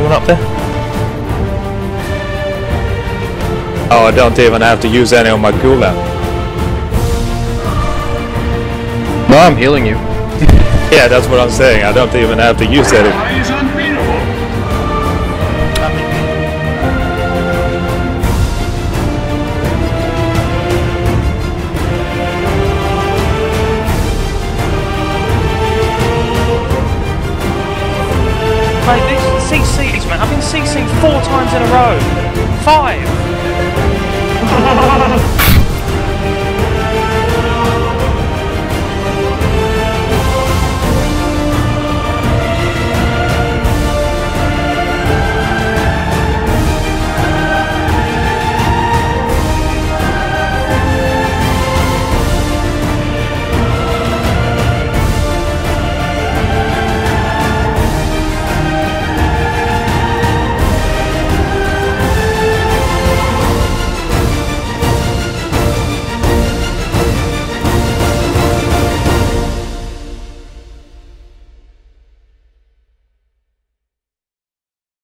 anyone up there? Oh, I don't even have to use any of my cooldown. No, I'm healing you. Yeah, that's what I'm saying. I don't even have to use any. He's unbeatable. Mate, these CCs, man, I've been CC'd 4 times in a row. 5!